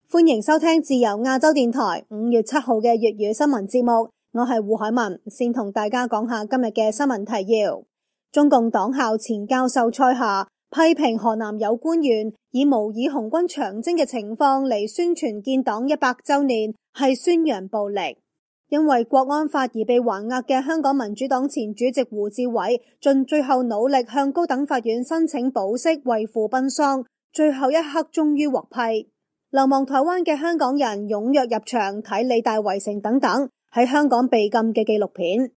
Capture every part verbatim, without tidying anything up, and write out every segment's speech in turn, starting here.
歡迎收聽自由亞洲電台五月七號嘅粵語新聞節目，我係胡海文，先同大家講下今日嘅新聞提要。中共黨校前教授蔡霞批評河南有官員以模擬紅軍長征嘅情況嚟宣傳建黨一百周年，係宣揚暴力。因為國安法而被還押嘅香港民主黨前主席胡志偉盡最後努力向高等法院申請保釋為父奔喪，最後一刻終於獲批。流亡台灣嘅香港人踴躍入場睇理大圍城等等喺香港被禁嘅紀錄片。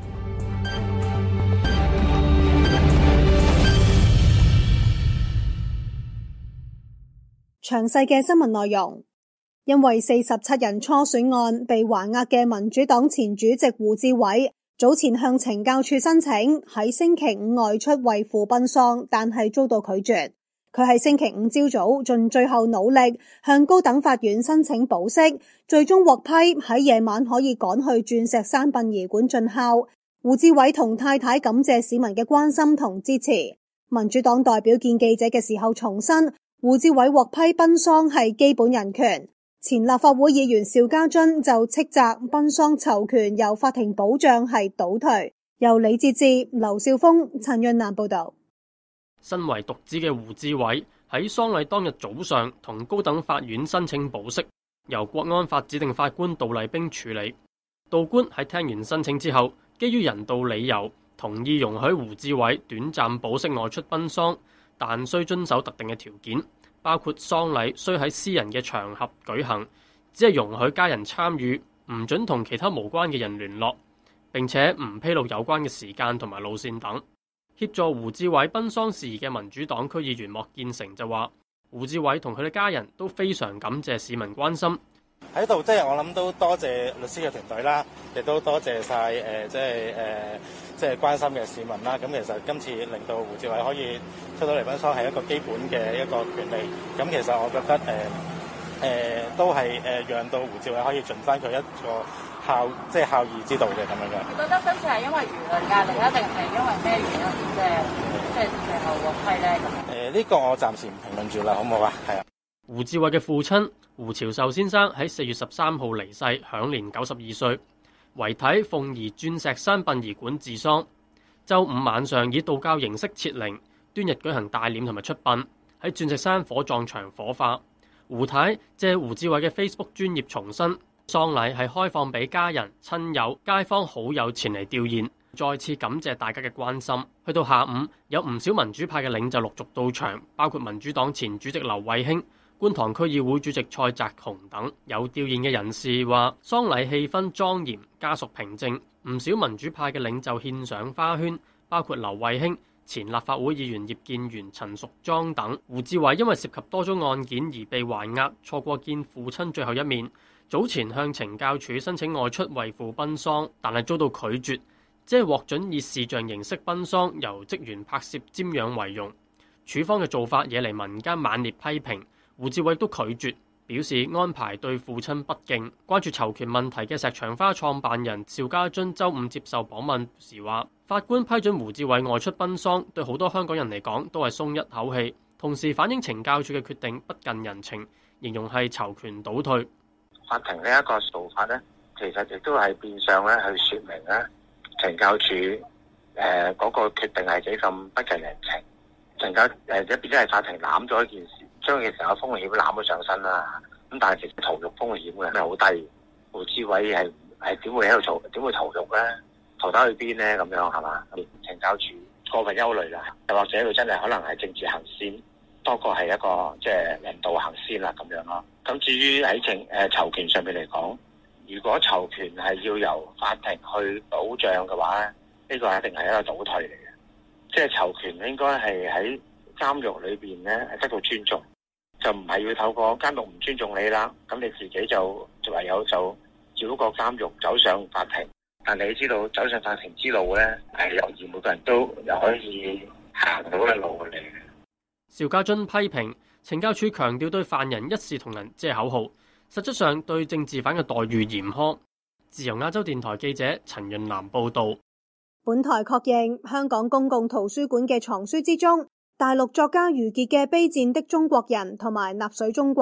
詳細嘅新聞內容。因為四十七人初選案被還押嘅民主黨前主席胡志偉早前向懲教署申請喺星期五外出為父奔喪，但係遭到拒絕。佢喺星期五朝早盡最後努力向高等法院申請保釋，最終獲批喺夜晚可以趕去鑽石山殯儀館盡孝。胡志偉同太太感謝市民嘅關心同支持。民主黨代表見記者嘅時候重申，胡志偉獲批奔喪係基本人權。前立法會議員邵家臻就斥責奔喪囚權由法庭保障係倒退。由李哲志、劉少峰、陳潤南報道。 身為獨子嘅胡志偉喺喪禮當日早上同高等法院申請保釋，由國安法指定法官杜麗冰處理。杜官喺聽完申請之後，基於人道理由，同意容許胡志偉短暫保釋外出奔喪，但需遵守特定嘅條件，包括喪禮需喺私人嘅場合舉行，只係容許家人參與，唔准同其他無關嘅人聯絡，並且唔披露有關嘅時間同埋路線等。協助胡志偉奔喪事宜嘅民主黨區議員莫建成就話，胡志偉同佢嘅家人都非常感謝市民關心。 喺度即係我諗都多謝律師嘅團隊啦，亦都多謝晒誒即係誒即係關心嘅市民啦。咁其實今次令到胡志偉可以出到嚟奔喪係一個基本嘅一個權利。咁其實我覺得誒誒、呃呃、都係誒讓到胡志偉可以盡翻佢一個孝即係孝義之道嘅咁樣嘅。你覺得今次係因為輿論壓力，一定係因為咩原因即係即係最後獲批咧？咁誒呢個我暫時唔評論住啦，好唔好啊？係啊。 胡志偉嘅父親胡朝壽先生喺四月十三號離世，享年九十二歲，遺體奉移鑽石山殯儀館治喪。周五晚上以道教形式設靈，端日舉行大殮同埋出殯，喺鑽石山火葬場火化。胡太借胡志偉嘅 Facebook 專頁重申，喪禮係開放俾家人、親友、街坊好友前嚟弔唁，再次感謝大家嘅關心。去到下午，有唔少民主派嘅領袖陸續到場，包括民主黨前主席劉慧卿、觀塘區議會主席蔡澤雄等。有弔唁嘅人士話，喪禮氣氛莊嚴，家屬平靜，唔少民主派嘅領袖獻上花圈，包括劉慧卿、前立法會議員葉建源、陳淑莊等。胡志偉因為涉及多宗案件而被還押，錯過見父親最後一面。早前向懲教署申請外出為父奔喪，但係遭到拒絕，只係獲准以視像形式奔喪，由職員拍攝瞻仰遺容。署方嘅做法惹嚟民間猛烈批評。胡志偉都拒絕，表示安排對父親不敬。關注囚權問題嘅石牆花創辦人邵家臻周五接受訪問時話，法官批准胡志偉外出奔喪，對好多香港人嚟講都係鬆一口氣，同時反映懲教署嘅決定不近人情，形容係囚權倒退。 法庭呢一個做法咧，其實亦都係變相咧去說明咧，懲教署誒嗰個決定係幾咁不近人情。懲教誒一變咗係法庭攬咗一件事，將嘅時候風險攬咗上身啦。咁但係其實逃獄風險嘅係好低。胡志偉係係點會喺度逃點會逃獄咧？逃得去邊咧？咁樣係嘛？懲教署過分憂慮啦，又或者佢真係可能係政治行先，多過係一個即係人道行先啦咁樣咯。咁至於喺懲誒囚權上面嚟講，如果囚權係要由法庭去保障嘅話咧，呢個一定係一個倒退嚟嘅。即係囚權應該係喺監獄裏邊咧係得到尊重，就唔係要透過監獄唔尊重你啦，咁你自己就唯有就繞過監獄走上法庭。但你知道走上法庭之路咧係由而每個人都又可以行到嘅路嚟嘅。 邵家臻批評懲教署強調對犯人一視同仁只係口號，實質上對政治犯嘅待遇嚴苛。自由亞洲電台記者陳潤南報道。 本台確認，香港公共圖書館嘅藏書之中，大陸作家余傑嘅《卑賤的中國人》同埋《納粹中國》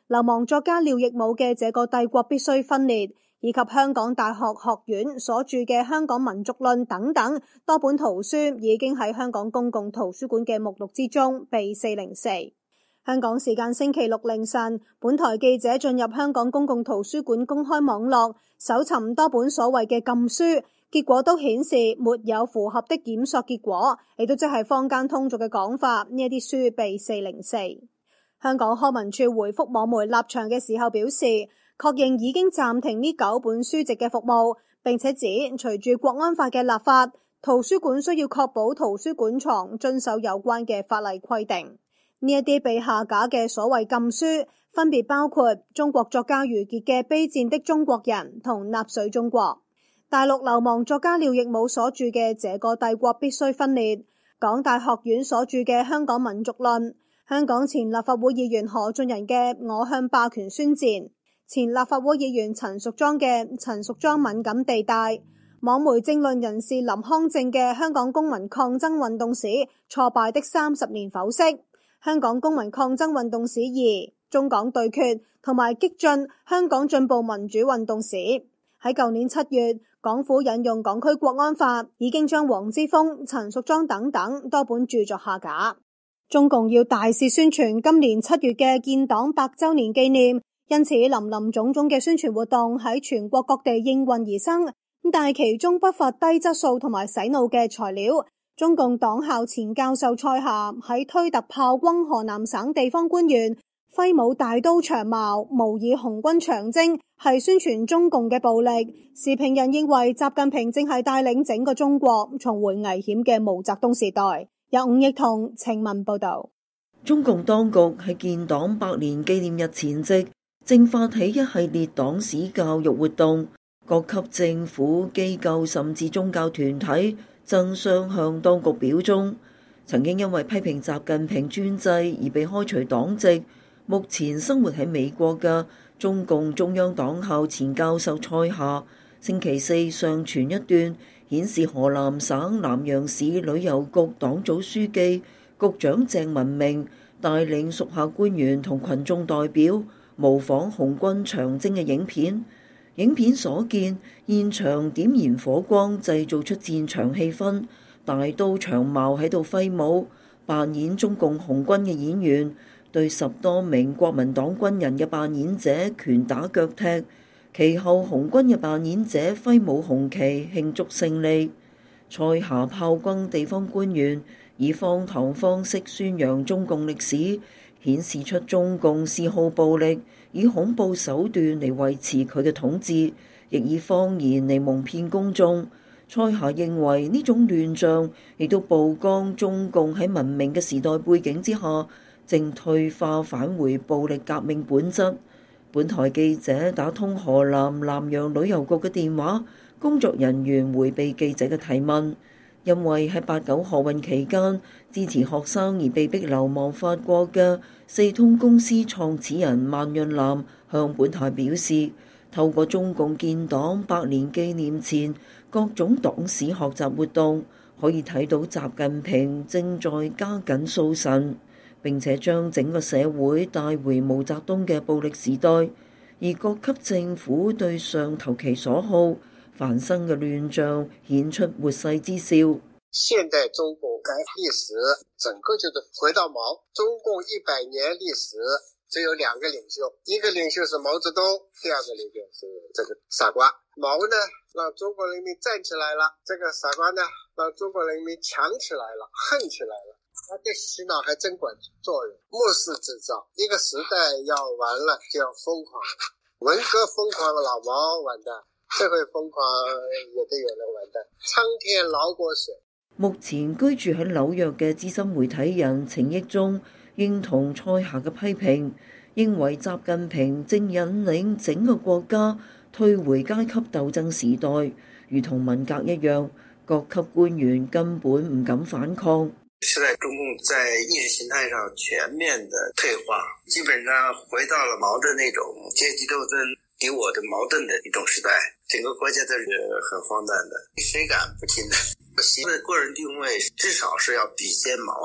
流亡作家廖亦武嘅《這個帝國必須分裂》，以及香港大學學院所著嘅《香港民族論》等等多本圖書已經喺香港公共圖書館嘅目錄之中被四零四。香港時間星期六凌晨，本台記者進入香港公共圖書館公開網絡搜尋多本所謂嘅禁書，結果都顯示沒有符合的檢索結果，亦都即係坊間通俗嘅講法，呢一啲書被四零四。香港康文署回覆網媒立場嘅時候表示，確認已經暫停呢九本書籍嘅服務，並且指隨住國安法嘅立法，圖書館需要確保圖書館藏遵守有關嘅法例規定。呢一啲被下架嘅所謂禁書，分別包括中國作家余傑嘅《卑賤的中國人》同《納粹中國》，大陸流亡作家廖亦武所著嘅《這個帝國必須分裂》，港大學院所著嘅《香港民族論》，香港前立法會議員何俊仁嘅《我向霸權宣戰》，前立法會議員陳淑莊嘅《陳淑莊敏感地帶》，網媒政論人士林康正嘅《香港公民抗爭運動史：挫敗的三十年剖析》，香港公民抗爭運動史二、中港對決同埋激進香港進步民主運動史。喺舊年七月，港府引用港區國安法，已經將黃之鋒、陳淑莊等等多本著作下架。中共要大肆宣傳今年七月嘅建黨百周年紀念，因此林林總總嘅宣傳活動喺全國各地應運而生，但係其中不乏低質素同埋洗腦嘅材料。中共黨校前教授蔡霞喺推特炮轟河南省地方官員，揮舞大刀長矛，模擬紅軍長征，係宣傳中共嘅暴力。時評人認為習近平正係帶領整個中國重回危險嘅毛澤東時代。由伍益彤、程文報道。 中共當局喺建黨百年紀念日前夕，正發起一系列黨史教育活動，各級政府機構甚至宗教團體爭相向當局表忠。曾經因為批評習近平專制而被開除黨籍，目前生活喺美國嘅中共中央黨校前教授蔡霞，星期四上傳一段顯示河南省南陽市旅遊局黨組書記、局長鄭文明帶領屬下官員同群眾代表模仿紅軍長征嘅影片。影片所見，現場點燃火光，製造出戰場氣氛，大刀長矛喺度揮舞。扮演中共紅軍嘅演員對十多名國民黨軍人嘅扮演者拳打腳踢，其後紅軍嘅扮演者揮舞紅旗慶祝勝利。蔡霞炮轟地方官員，以荒唐方式宣揚中共歷史，顯示出中共嗜好暴力，以恐怖手段嚟維持佢嘅統治，亦以謊言嚟蒙騙公眾。蔡霞認為呢種亂象亦都曝光中共喺文明嘅時代背景之下，正退化返回暴力革命本質。本台記者打通河南南陽旅遊局嘅電話，工作人員迴避記者嘅提問。因為喺八九學運期間支持學生而被逼流亡法國嘅四通公司創始人萬潤南向本台表示，透過中共建黨百年紀念前各種黨史學習活動，可以睇到習近平正在加緊掃神，並且將整個社會帶回毛澤東嘅暴力時代，而各級政府對上投其所好，繁生嘅亂象顯出活勢之兆。 現代中共改歷史，整個就是回到毛。中共一百年歷史只有兩個領袖，一個領袖是毛澤東，第二個領袖是這個傻瓜。毛呢讓中國人民站起來了，這個傻瓜呢讓中國人民強起來了，恨起來了。他對洗腦還真管作用，末世製造。一個時代要完了就要瘋狂，文革瘋狂了，老毛完蛋。社會瘋狂也都有人完蛋，蒼天饒過誰。 目前居住喺紐約嘅資深媒體人程益忠認同蔡霞嘅批評，認為習近平正引領整個國家退回階級鬥爭時代，如同文革一樣，各級官員根本唔敢反抗。 現在中共在意識形態上全面的退化，基本上回到了毛的那種階級鬥爭敵我的矛盾的一種時代，整個國家都是很荒誕的，誰敢不聽呢？習的個人定位至少是要比肩毛的，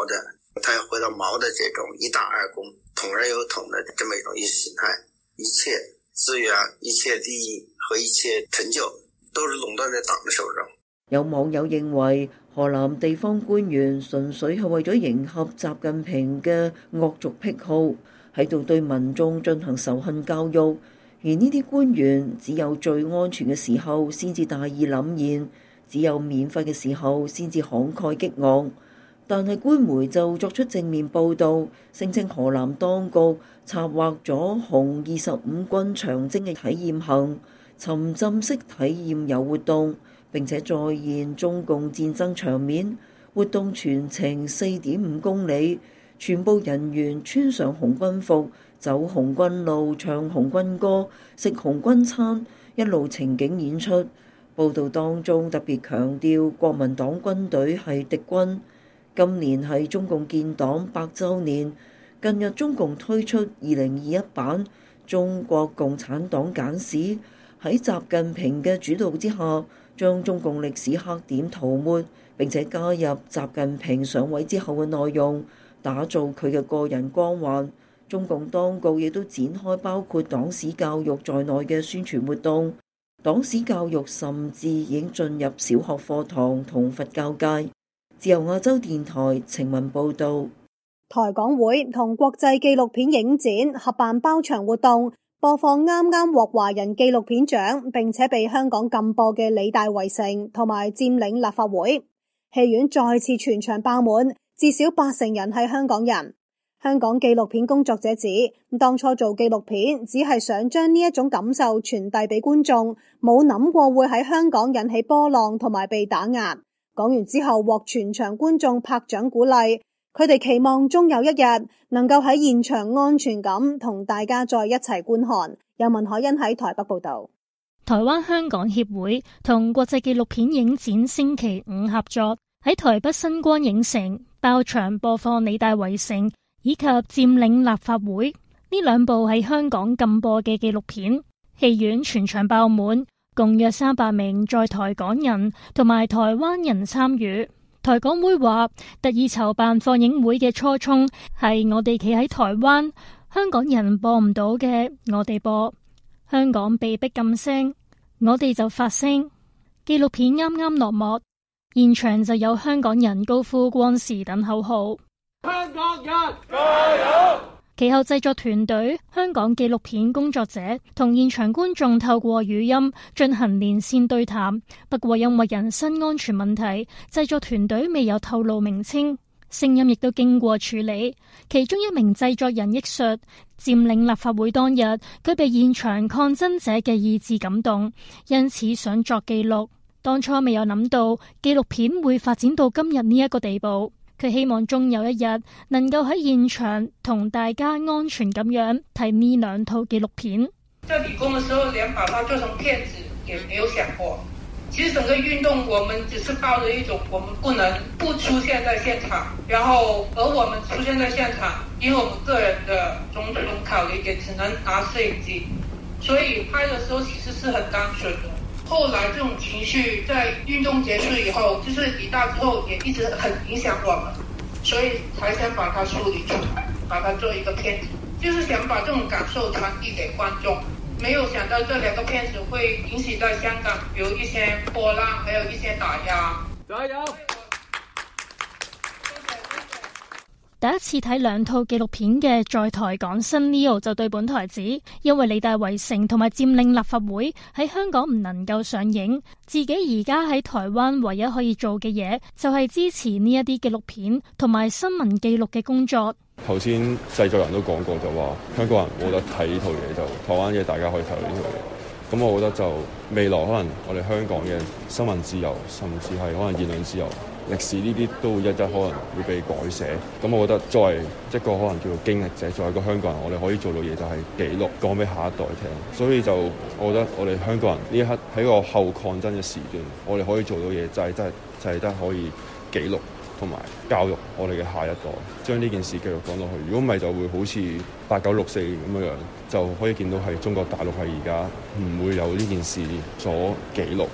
他要回到毛的這種一黨二公、統而有統的這麼一種意識形態，一切資源、一切利益和一切成就都是壟斷在黨的手上。 有網友認為，河南地方官員純粹係為咗迎合習近平嘅惡俗癖好，喺度對民眾進行仇恨教育。而呢啲官員只有最安全嘅時候先至大義凜然，只有免費嘅時候先至慷慨激昂。但係官媒就作出正面報導，聲稱河南當局策劃咗紅二十五軍長征嘅體驗行、沉浸式體驗遊活動，並且再現中共戰爭場面。活動全程四點五公里，全部人員穿上紅軍服，走紅軍路，唱紅軍歌，食紅軍餐，一路情景演出。報導當中特別強調國民黨軍隊係敵軍。今年係中共建黨百週年，近日中共推出二零二一版中國共產黨簡史，喺習近平嘅主導之下，將中共歷史黑點塗抹，並且加入習近平上位之後嘅內容，打造佢嘅個人光環。中共當局亦都展開包括黨史教育在內嘅宣傳活動，黨史教育甚至已經進入小學課堂同佛教界。自由亞洲電台情文報道。 台港會同國際紀錄片影展合辦包場活動，播放啱啱獲華人紀錄片獎並且被香港禁播嘅理大圍城同埋佔領立法會。戲院再次全場爆滿，至少八成人係香港人。香港紀錄片工作者指，當初做紀錄片只係想將呢一種感受傳遞俾觀眾，冇諗過會喺香港引起波浪同埋被打壓。講完之後獲全場觀眾拍掌鼓勵，佢哋期望終有一日能夠喺現場安全咁同大家再一齊觀看。有文海欣喺台北報道。 台灣香港協會同國際紀錄片影展星期五合作，喺台北新光影城包場播放理大圍城以及佔領立法會呢兩部喺香港禁播嘅紀錄片，戲院全場爆滿。共約三百名在台港人同埋台灣人參與。台港會話，特意籌辦放映會嘅初衷係我哋企喺台灣，香港人播唔到嘅我哋播，香港被逼禁聲，我哋就發聲。紀錄片啱啱落幕，現場就有香港人高呼光時等口號。香港人加油！其後製作團隊、香港紀錄片工作者同現場觀眾透過語音進行連線對談，不過因為人身安全問題，製作團隊未有透露名稱，聲音亦都經過處理。其中一名製作人憶述，佔領立法會當日，佢被現場抗爭者嘅意志感動，因此想作記錄。當初未有諗到紀錄片會發展到今日呢一個地步。佢希望終有一日能夠喺現場同大家安全咁樣睇呢兩套紀錄片。 在理工的時候，連把它做成片子也沒有想過。其實整個運動，我們只是抱着一種我們不能不出現在現場，然後而我們出現在現場，因為我們個人的種種考慮，也只能拿攝影機，所以拍的時候其實是很單純的。後來這種情緒在運動結束以後，就是理大之後，也一直很影響我們，所以才想把它梳理出來，把它做一個片子，就是想把這種感受傳遞給觀眾。沒有想到這兩個片子會引起在香港有一些波浪，還有一些打壓。加油！ 第一次睇兩套紀錄片嘅在台港生 Leo 就對本台指，因為理大圍城同埋佔領立法會喺香港唔能夠上映，自己而家喺台灣唯一可以做嘅嘢就係支持呢一啲紀錄片同埋新聞記錄嘅工作。 頭先製作人都講過，就話香港人冇得睇呢套嘢，就台灣嘅大家可以睇到呢套嘢。咁我覺得就未來可能我哋香港嘅新聞自由，甚至係可能言論自由、歷史呢啲都會一一可能會被改寫。咁我覺得作為一個可能叫做經歷者，作為一個香港人，我哋可以做到嘢就係記錄，講俾下一代聽。所以就我覺得我哋香港人呢一刻喺個後抗爭嘅時段，我哋可以做到嘢就係真係就係得可以記錄同埋教育我哋嘅下一代，將呢件事繼續講落去。如果唔係，就會好似八九六四咁樣樣，就可以見到係中國大陸係而家唔會有呢件事所記錄。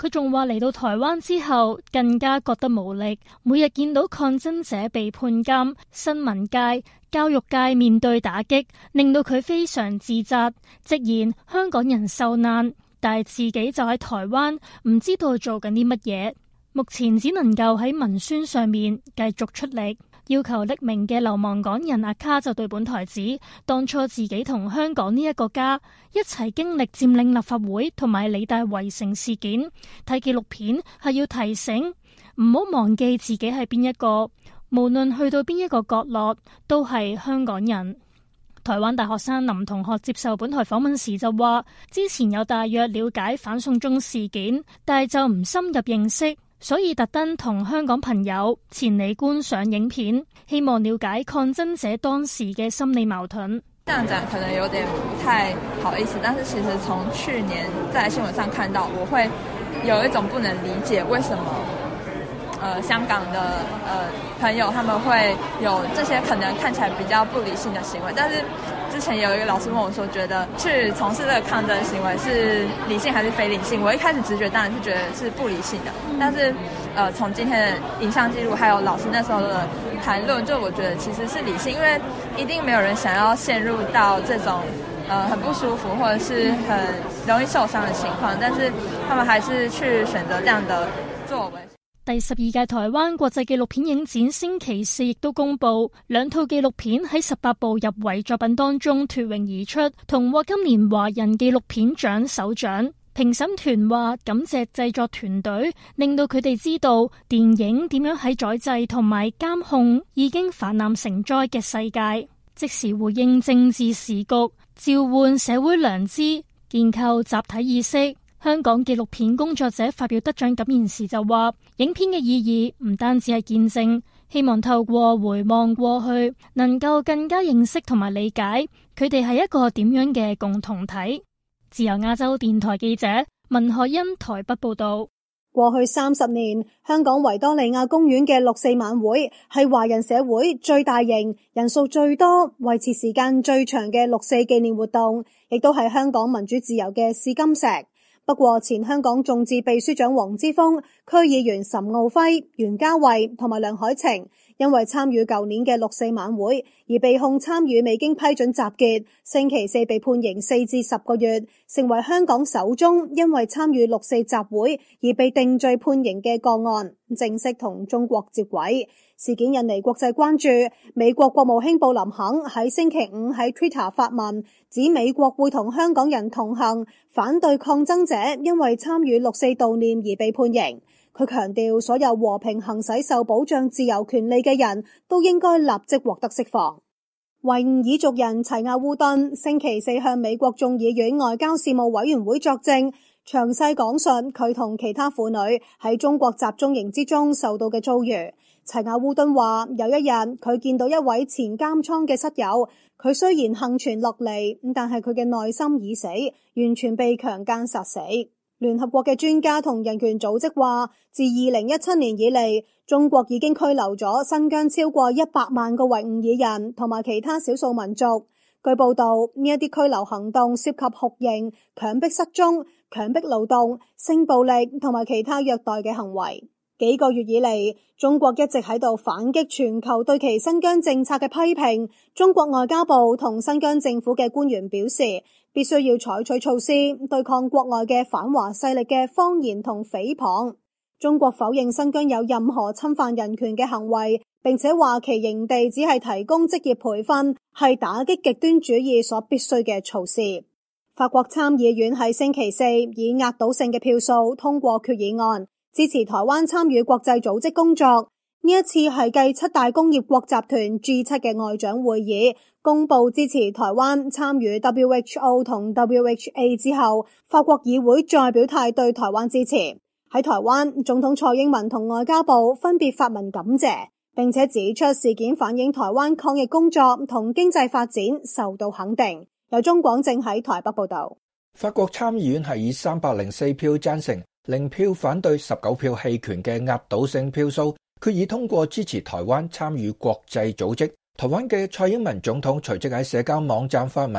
佢仲話嚟到台灣之後更加覺得無力，每日見到抗爭者被判監，新聞界、教育界面對打擊，令到佢非常自責，直言香港人受難，但係自己就喺台灣唔知道做緊啲乜嘢，目前只能夠喺文宣上面繼續出力。要求匿名嘅流亡港人阿卡就對本台指，當初自己同香港呢一個家一齊經歷佔領立法會同埋理大圍城事件，睇紀錄片係要提醒唔好忘記自己係邊一個，無論去到邊一個角落都係香港人。台灣大學生林同學接受本台訪問時就話，之前有大約了解反送中事件，但係就唔深入認識，所以特登同香港朋友前嚟觀賞影片，希望了解抗爭者當時嘅心理矛盾。 這樣講可能有點不太好意思，但是其實從去年在新聞上看到，我會有一種不能理解為什麼呃香港的呃朋友他們會有這些可能看起來比較不理性的行為，但是之前有一個老師問我說，覺得去從事這個抗爭行為是理性還是非理性？我一開始直覺當然是覺得是不理性的，但是呃從今天的影像記錄還有老師那時候的談論，就我覺得其實是理性，因為一定沒有人想要陷入到這種呃很不舒服或者是很容易受傷的情況，但是他們還是去選擇這樣的作為。 第十二屆台灣國際紀錄片影展星期四亦都公布，兩套紀錄片喺十八部入圍作品當中脫穎而出，同獲今年華人紀錄片獎首獎。評審團話感謝製作團隊，令到佢哋知道電影點樣喺宰制同埋監控已經泛濫成災嘅世界，即時回應政治時局，召喚社會良知，建構集體意識。香港紀錄片工作者發表得獎感言時就話，影片嘅意義唔單止係見證，希望透過回望過去，能夠更加認識同埋理解佢哋係一個點樣嘅共同體。自由亞洲電台記者文海欣台北報道。 過去三十年，香港維多利亞公園嘅六四晚會係華人社會最大型、人數最多、維持時間最長嘅六四紀念活動，亦都係香港民主自由嘅試金石。不過，前香港眾志秘書長黃之鋒、區議員岑敖暉、袁嘉蔚同埋梁凱晴，因為參與舊年嘅六四晚會而被控參與未經批准集結，星期四被判刑四至十個月，成為香港首宗因為參與六四集會而被定罪判刑嘅個案，正式同中國接軌。事件引嚟國際關注，美國國務卿布林肯喺星期五喺 Twitter 發文，指美國會同香港人同行，反對抗爭者因為參與六四悼念而被判刑。佢強調，所有和平行使受保障自由權利嘅人都應該立即獲得釋放。維吾爾族人齊亞烏敦星期四向美國眾議院外交事務委員會作證，詳細講述佢同其他婦女喺中國集中營之中受到嘅遭遇。齊亞烏敦話，有一日佢見到一位前監倉嘅室友，佢雖然幸存落嚟，但係佢嘅內心已死，完全被強姦殺死。聯合國嘅專家同人權組織話，自二零一七年以嚟，中國已經拘留咗新疆超過一百萬個維吾爾人同埋其他少數民族。據報道，呢一啲拘留行動涉及酷刑、強迫失蹤、強迫勞動、性暴力同埋其他虐待嘅行為。幾個月以嚟，中國一直喺度反擊全球對其新疆政策嘅批評。中國外交部同新疆政府嘅官員表示，必須要採取措施對抗國外嘅反華勢力嘅謊言同誹謗。中國否認新疆有任何侵犯人權嘅行為，並且話其營地只係提供職業培訓，係打擊極端主義所必須嘅措施。法國參議院喺星期四以壓倒性嘅票數通過決議案，支持台灣參與國際組織工作。呢一次係繼七大工業國集團 G 七 嘅外長會議公布支持台灣參與 W H O 同 W H A 之後，法國議會再表態對台灣支持。喺台灣，總統蔡英文同外交部分別發文感謝，並且指出事件反映台灣抗疫工作同經濟發展受到肯定。由鍾廣正喺台北報道。 法國參議院係以三百零四票贊成、零票反對、十九票棄權嘅壓倒性票數，決議通過支持台灣參與國際組織。台灣嘅蔡英文總統隨即喺社交網站發文，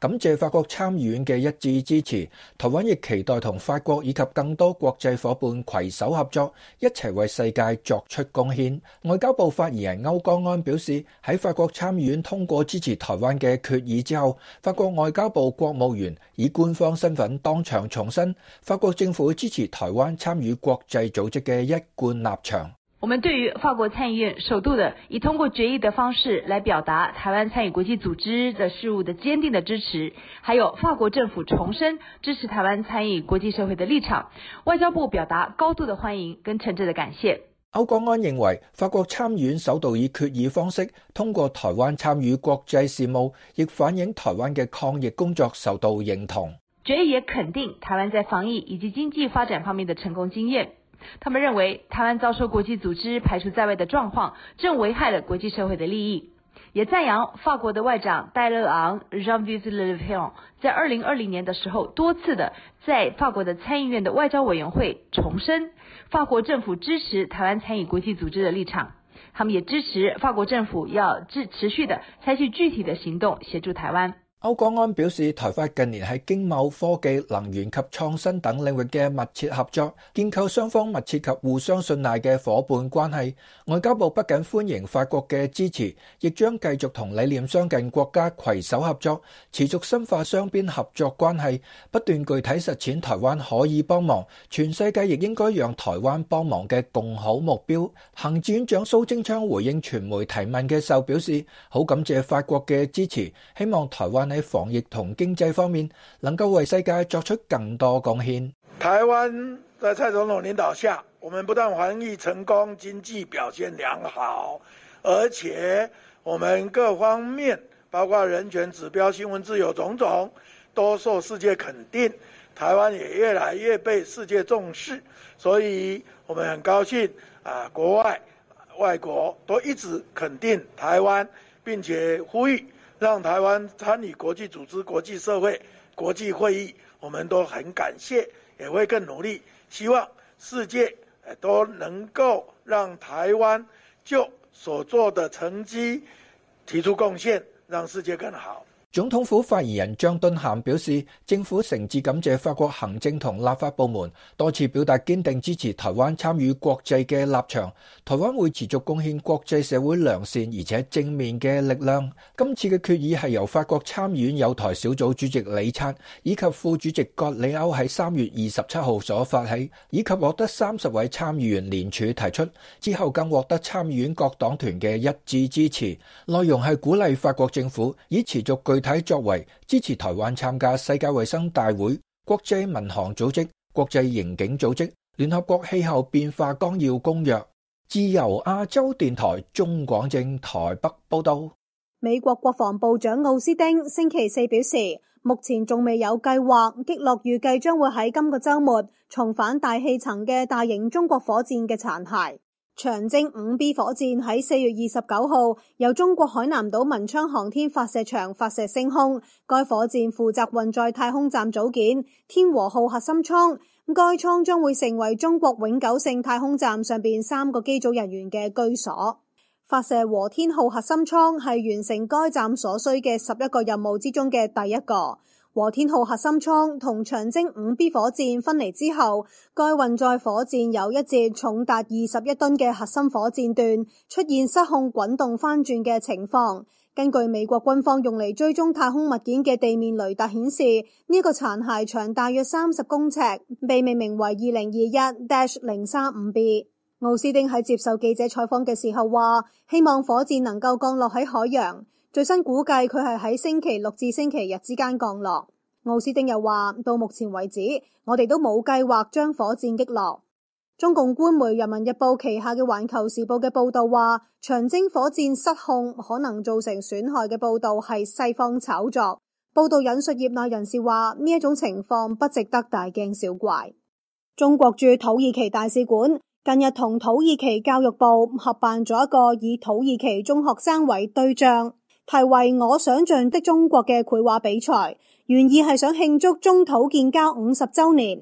感謝法國參議院嘅一致支持，台灣亦期待同法國以及更多國際夥伴攜手合作，一齊為世界作出貢獻。外交部發言人歐江安表示，喺法國參議院通過支持台灣嘅決議之後，法國外交部國務院以官方身份當場重申法國政府支持台灣參與國際組織嘅一貫立場。 我們對於法國參議院首度的以通過決議的方式來表達台灣參與國際組織的事務的堅定的支持，還有法國政府重申支持台灣參與國際社會的立場，外交部表達高度的歡迎跟誠摯的感謝。 歐江安認為，法國參議院首度以決議方式通過台灣參與國際事務，亦反映台灣嘅抗疫工作受到認同。 決議也肯定台灣在防疫以及經濟發展方面的成功經驗。他們認為台灣遭受國際組織排除在外的狀況，正危害了國際社會的利益。也讚揚法國的外長戴勒昂 Jean-Yves Le Drian 在二零二零年的時候多次的在法國的參議院的外交委員會重申法國政府支持台灣參與國際組織的立場。他們也支持法國政府要持續的採取具體的行動協助台灣。 歐江安表示，台法近年喺經貿、科技、能源及創新等領域嘅密切合作，建構雙方密切及互相信賴嘅夥伴關係。外交部不僅歡迎法國嘅支持，亦將繼續同理念相近國家攜手合作，持續深化雙邊合作關係，不斷具體實踐台灣可以幫忙，全世界亦應該讓台灣幫忙嘅共好目標。行政院長蘇貞昌回應傳媒提問嘅時候表示，好感謝法國嘅支持，希望台灣喺防疫同經濟方面能夠為世界作出更多貢獻。 台灣在蔡總統領導下，我們不但防疫成功，經濟表現良好，而且我們各方面包括人權指標、新聞自由種種都受世界肯定，台灣也越來越被世界重視，所以我們很高興啊，國外外國都一直肯定台灣，並且呼籲讓台灣參與國際組織、國際社會、國際會議，我們都很感謝，也會更努力，希望世界都能夠讓台灣就所做的成績提出貢獻，讓世界更好。 總統府發言人張敦涵表示，政府誠摯感謝法國行政同立法部門多次表達堅定支持台灣參與國際嘅立場，台灣會持續貢獻國際社會良善而且正面嘅力量。今次嘅決議係由法國參議院友台小組主席李察以及副主席葛里歐喺三月二十七號所發起，以及獲得三十位參議員聯署提出，之後更獲得參議院各黨團嘅一致支持。內容係鼓勵法國政府以持續具體作為支持台灣參加世界衛生大會、國際民航組織、國際刑警組織、聯合國氣候變化綱要公約。自由亞洲電台中廣正台北報道。 美國國防部長奧斯汀星期四表示，目前仲未有計劃擊落預計將會喺今個週末重返大氣層嘅大型中國火箭嘅殘骸。長征五 B 火箭喺四月二十九號由中國海南島文昌航天發射場發射升空，該火箭負責運載太空站組件天和號核心艙，該艙將會成為中國永久性太空站上邊三個機組人員嘅居所。發射和天號核心艙係完成該站所需嘅十一個任務之中嘅第一個。和天號核心艙同長征五 B 火箭分離之後，該運載火箭有一節重達二十一噸嘅核心火箭段出現失控滾動翻轉嘅情況。根據美國軍方用嚟追蹤太空物件嘅地面雷達顯示，呢、這個殘骸長大約三十公尺，被命名為二零二一 零三五 B。奧斯汀喺接受記者採訪嘅時候話，希望火箭能夠降落喺海洋。最新估計佢係喺星期六至星期日之間降落。奧斯汀又話，到目前為止，我哋都冇計劃將火箭擊落。中共官媒《人民日報》旗下嘅《環球時報》嘅報道話，長征火箭失控可能造成損害嘅報道係西方炒作。報道引述業內人士話，呢一種情況不值得大驚小怪。中國駐土耳其大使館近日同土耳其教育部合辦咗一個以土耳其中學生為對象，題為我想象的中國嘅繪畫比賽，原意係想慶祝中土建交五十週年。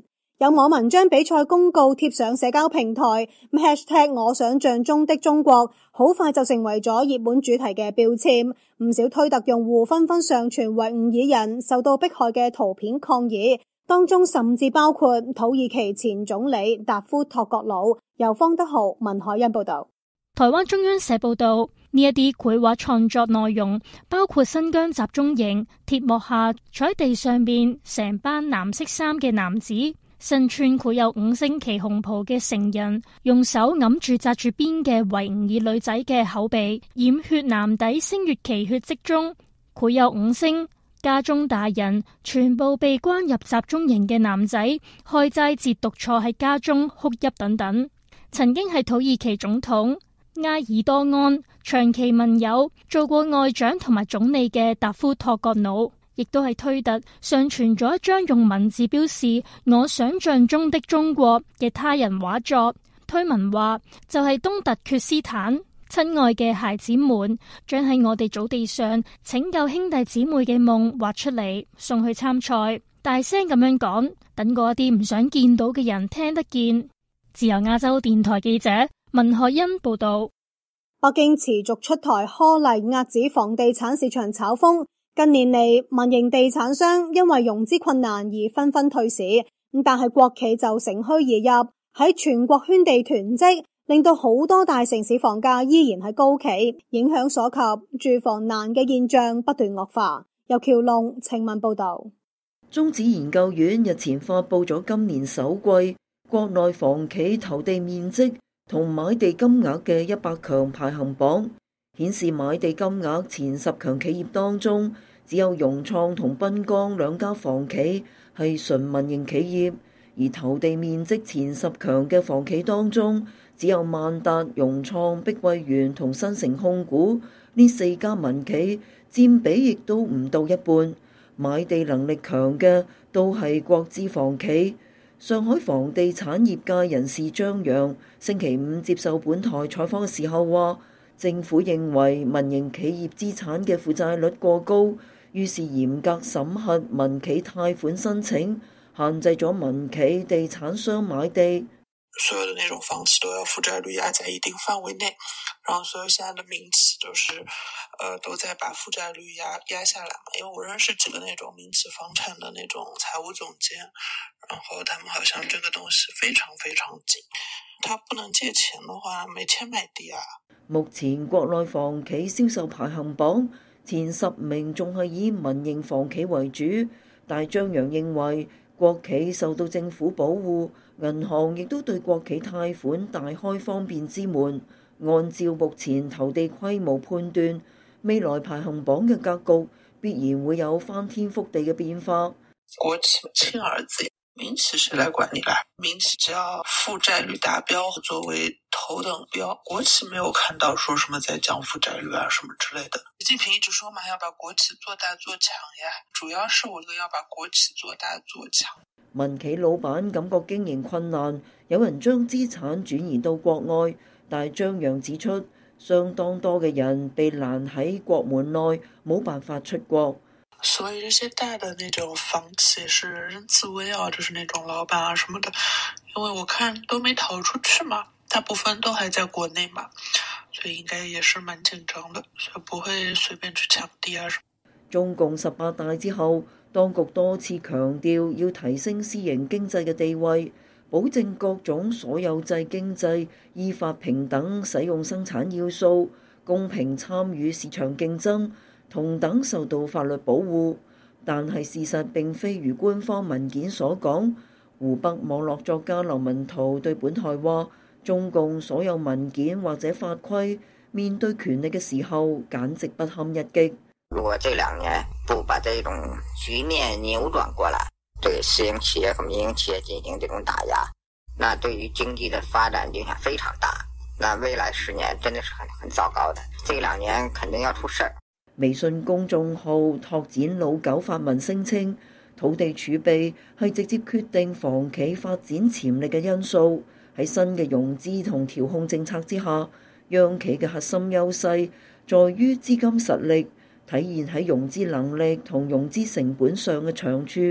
有網民將比賽公告貼上社交平台，咁 hashtag 我想象中的中國好快就成為咗熱門主題嘅標籤，唔少推特用戶紛紛上傳維吾爾人受到迫害嘅圖片抗議，當中甚至包括土耳其前總理達夫托國魯。由方德豪、文海欣報道。 台灣中央社報道，呢一啲繪畫創作內容包括新疆集中營鐵幕下坐喺地上邊成班藍色衫嘅男子，身穿繪有五星旗紅袍嘅成人，用手揞住紮住辮嘅維吾爾女仔嘅口鼻，染血男底星月奇血跡中繪有五星，家中大人全部被關入集中營嘅男仔開齋節獨坐喺家中哭泣等等。曾經係土耳其總統埃爾多安長期盟友，做過外長同埋總理嘅達夫托國魯，亦都係推特上傳咗一張用文字標示我想象中的中國嘅他人畫作，推文話就係東突厥斯坦，親愛嘅孩子們，將喺我哋祖地上拯救兄弟姊妹嘅夢畫出嚟，送去參賽，大聲咁樣講，等嗰啲唔想見到嘅人聽得見。自由亞洲電台記者文海欣報道。 北京持續出台苛例壓止房地產市場炒風，近年嚟民營地產商因為融資困難而紛紛退市，但係國企就乘虛而入，喺全國圈地囤積，令到好多大城市房價依然係高企，影響所及，住房難嘅現象不斷惡化。由橋龍、程文報道。 中指研究院日前發佈咗今年首季國內房企投地面積同買地金額嘅一百強排行榜，顯示買地金額前十強企業當中，只有融創同濱江兩家房企係純民營企業，而投地面積前十強嘅房企當中，只有萬達、融創、碧桂園同新城控股呢四家民企，佔比亦都唔到一半。買地能力強嘅都係國資房企。上海房地產業界人士張揚星期五接受本台採訪嘅時候話，政府認為民營企業資產嘅負債率過高，於是嚴格審核民企貸款申請，限制咗民企地產商買地。 所有的那種房企都要負債率壓在一定範圍內，然後所有現在的民企都是，呃，都在把負債率壓壓下來嘛。因為我認識幾個那種民企房產的那種財務總監，然後他們好像這個東西非常非常緊，他不能借錢的話，沒錢買地啊。 目前國內房企銷售排行榜前十名仲係以民營房企為主，但張揚認為國企受到政府保護，銀行亦都對國企貸款大開方便之門。按照目前投地規模判斷，未來排行榜嘅格局必然會有翻天覆地嘅變化。 國企親兒子，民企誰來管理啦？民企只要負債率達標作為頭等標，國企沒有看到說什麼在降負債率啊什麼之類的。習近平一直說嘛，要把國企做大做強呀，主要是我哋要把國企做大做強。 民企老闆感覺經營困難，有人將資產轉移到國外，但張揚指出，相當多嘅人被攔喺國門內，冇辦法出國。 所以這些大的那種房企是人自危啊，就是那種老闆啊什麼的，因為我看都沒逃出去嘛，大部分都還在國內嘛，所以應該也是蠻緊張的，所以不會隨便去搶地啊什麼。 中共十八大之後，當局多次強調要提升私營經濟嘅地位，保證各種所有制經濟依法平等使用生產要素，公平參與市場競爭，同等受到法律保護。但係事實並非如官方文件所講。湖北網絡作家劉文濤對本台話，中共所有文件或者法規面對權力嘅時候，簡直不堪一擊。 如果這兩年不把這種局面扭轉過來，對私營企業和民營企業進行這種打壓，那對於經濟的發展影響非常大。那未來十年真的是很很糟糕的，這兩年肯定要出事。 微信公眾號拓展老九發文聲稱，土地儲備係直接決定房企發展潛力嘅因素。喺新嘅融資同調控政策之下，央企嘅核心優勢在於資金實力，體現喺融資能力同融資成本上嘅長處。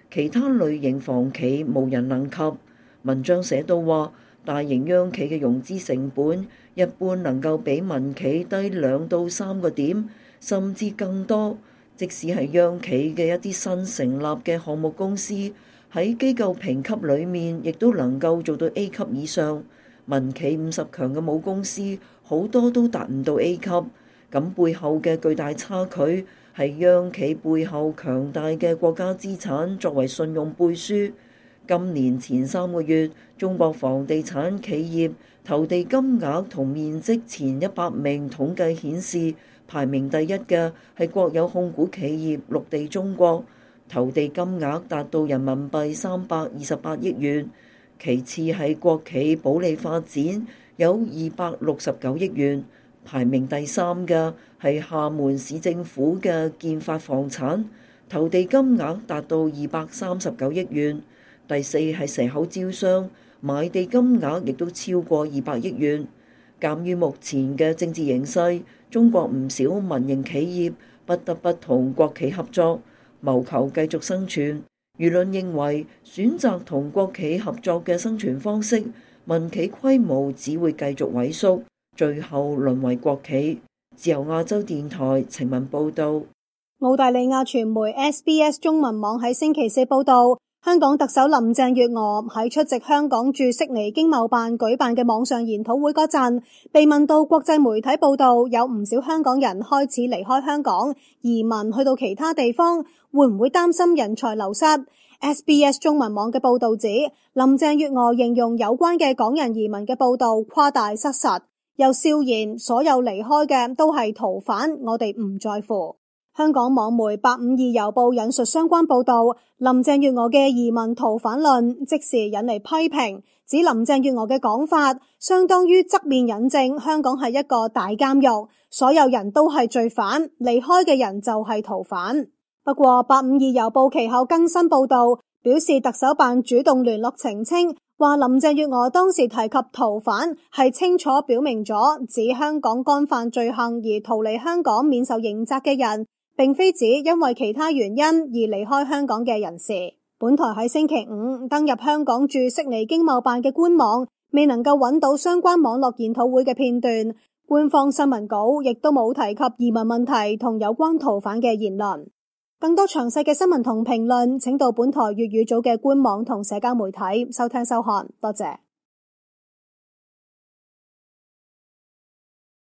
其他類型房企無人能及。文章寫到話，大型央企嘅融資成本一般能夠比民企低兩到三個點，甚至更多。即使係央企嘅一啲新成立嘅項目公司，喺機構評級裏面亦都能夠做到 A 級以上。民企五十強嘅母公司好多都達唔到 A 級，咁背後嘅巨大差距係央企背後強大嘅國家資產作為信用背書。今年前三個月，中國房地產企業投地金額同面積前一百名統計顯示，排名第一嘅係國有控股企業綠地中國，投地金額達到人民幣三百二十八億元。其次係國企保利發展，有二百六十九億元。排名第三嘅係廈門市政府嘅建發房產，投地金額達到二百三十九億元。第四係蛇口招商，買地金額亦都超過二百億元。鑑於目前嘅政治形勢，中國唔少民營企業不得不同國企合作，謀求繼續生存。輿論認為，選擇同國企合作嘅生存方式，民企規模只會繼續萎縮，最後淪為國企。自由亞洲電台情文報道。 澳大利亞傳媒 S B S 中文網喺星期四報道，香港特首林鄭月娥喺出席香港駐悉尼經貿辦舉辦嘅網上研討會嗰陣，被問到國際媒體報道有唔少香港人開始離開香港，移民去到其他地方，會唔會擔心人才流失？ S B S 中文網嘅報道指，林鄭月娥形容有關嘅港人移民嘅報道誇大失實，又笑言所有離開嘅都係逃犯，我哋唔在乎。香港網媒八五二郵報引述相關報道，林鄭月娥嘅移民逃犯論即時引嚟批評，指林鄭月娥嘅講法相當於側面引證香港係一個大監獄，所有人都係罪犯，離開嘅人就係逃犯。不過八五二郵報其後更新報道，表示特首辦主動聯絡澄清，話林鄭月娥當時提及逃犯係清楚表明咗指香港干犯罪行而逃離香港免受刑責嘅人，並非指因為其他原因而離開香港嘅人士。本台喺星期五登入香港駐悉尼經貿辦嘅官網，未能夠揾到相關網絡研討會嘅片段，官方新聞稿亦都冇提及移民問題同有關逃犯嘅言論。更多詳細嘅新聞同評論，請到本台粵語組嘅官網同社交媒體收聽收看。多謝。